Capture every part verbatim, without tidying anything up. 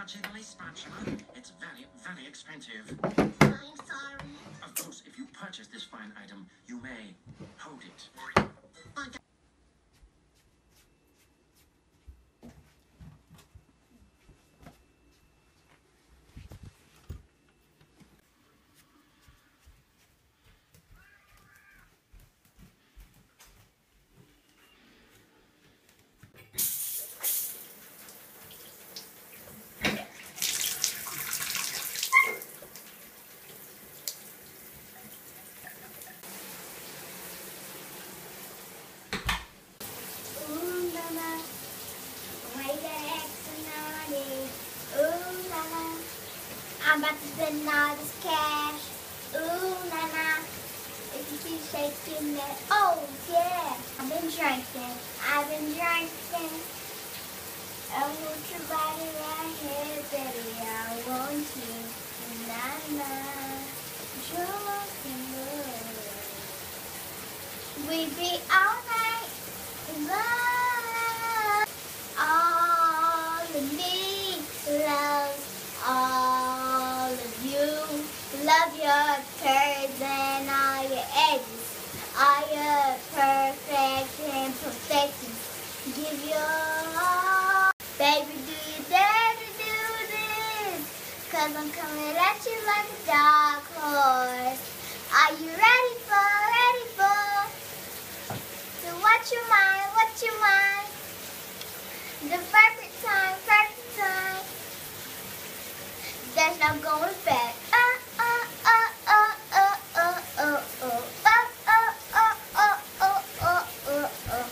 touchy the lace spatula. It's very, very expensive. I'm sorry. Of course, if you purchase this fine item, you may hold it. Ooh la la, why you gotta act so naughty? Ooh la la, I'm about to spend all this cash. Ooh la la, if you keep shaking that, oh yeah. I've been drinking, I've been drinking. I want your body right here, baby. I want you, na na. Drunk in love. We be all night in love. All of me loves all of you. Love your curves and all your edges, all your perfect imperfections. Give your all. Baby, do you dare to do this? Cause I'm coming at you like a dark horse. Are you ready for, ready for? So what you mind, what you mind? The perfect time, perfect time. There's no going back. Uh, uh, uh, uh, uh, uh, uh, uh, uh, uh, uh, uh, uh, uh, uh, uh.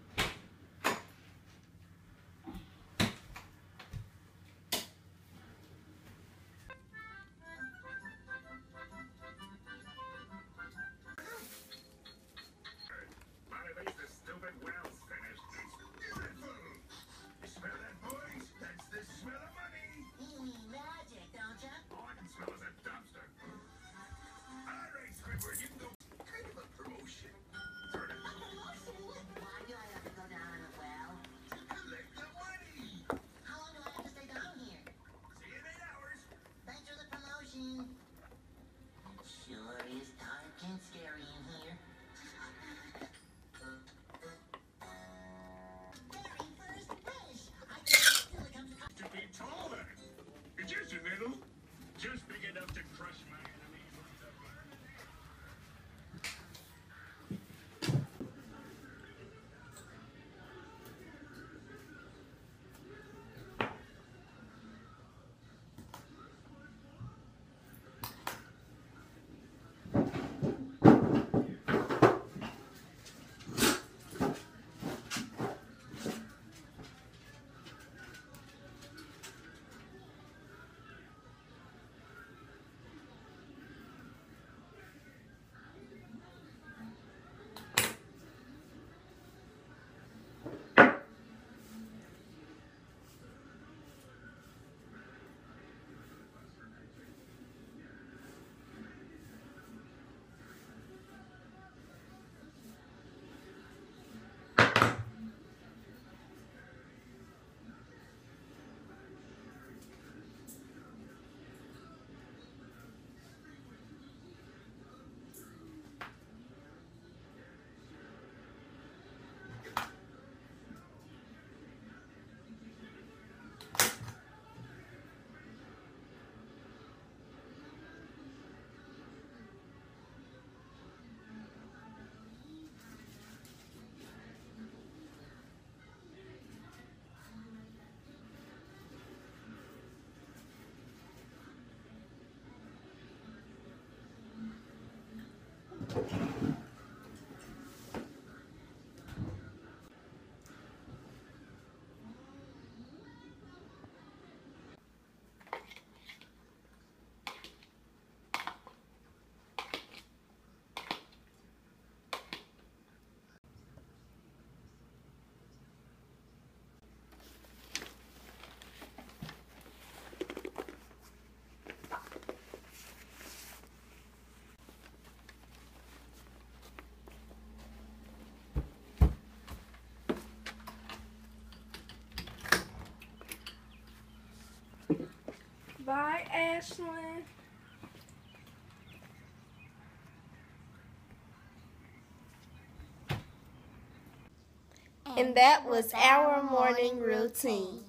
My face is stupid well finished. Beautiful. You smell that, boys? That's the smell of money. You mean magic, don't ya? All I can smell is Bye, Ashlyn. And that was our morning routine.